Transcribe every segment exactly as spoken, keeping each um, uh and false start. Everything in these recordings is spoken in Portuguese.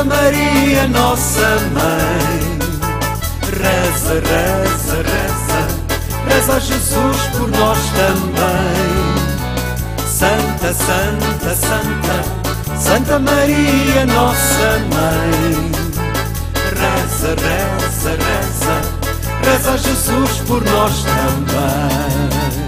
Maria, nossa mãe, reza, reza, reza, reza a Jesus por nós também. Santa, Santa, Santa, Santa Maria, nossa mãe, reza, reza, reza, reza a Jesus por nós também.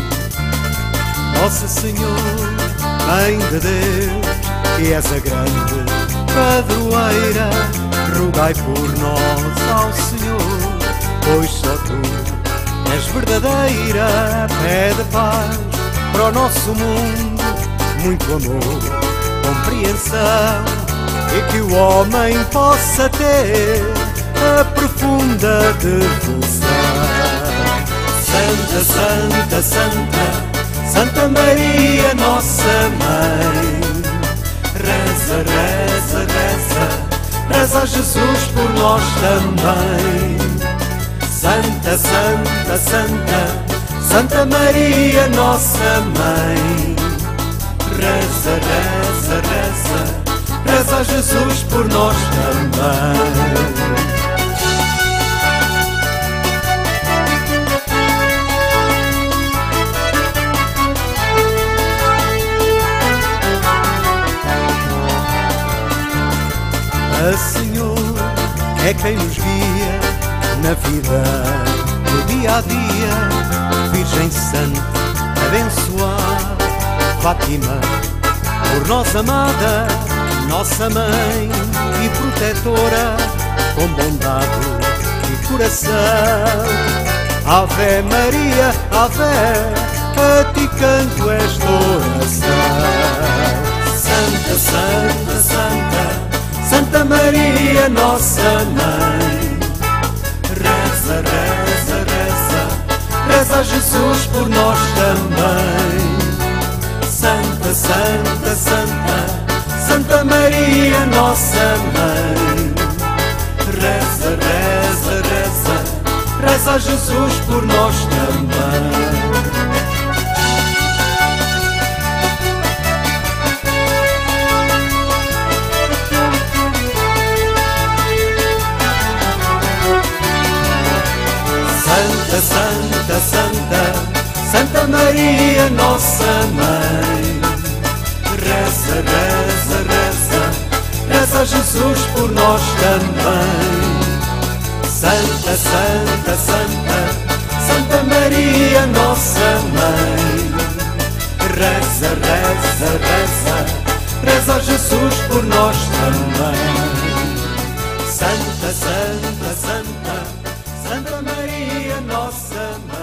Nossa Senhora, Mãe de Deus, que és a grande padroeira, rogai por nós ao Senhor, pois só tu és verdadeira. Pede paz para o nosso mundo, muito amor, compreensão, e que o homem possa ter a profunda devoção. Santa, Santa, Santa, Santa Maria, nossa mãe, reza, reza, reza, reza a Jesus por nós também. Santa, Santa, Santa, Santa Maria, nossa mãe, reza, reza, reza, reza a Jesus por nós também. A Senhora é quem nos guia na vida do dia a dia. Virgem Santa, abençoada, Fátima, por nós amada, nossa mãe e protetora, com bondade e coração. Ave Maria, Ave, a ti canto esta oração. Santa, Santa, Santa, Santa Maria, nossa mãe, reza, reza, reza, reza a Jesus por nós também. Santa, Santa, Santa, Santa Maria, nossa mãe, reza, reza, reza, reza a Jesus por nós também. Santa, Santa, Santa, Santa Maria, nossa mãe, reza, reza, reza, reza a Jesus por nós também. Santa, Santa, Santa, Santa Maria, nossa mãe, reza, reza, reza, reza a Jesus por nós também. Santa, Santa, Santa, Santa Maria, nossa mãe.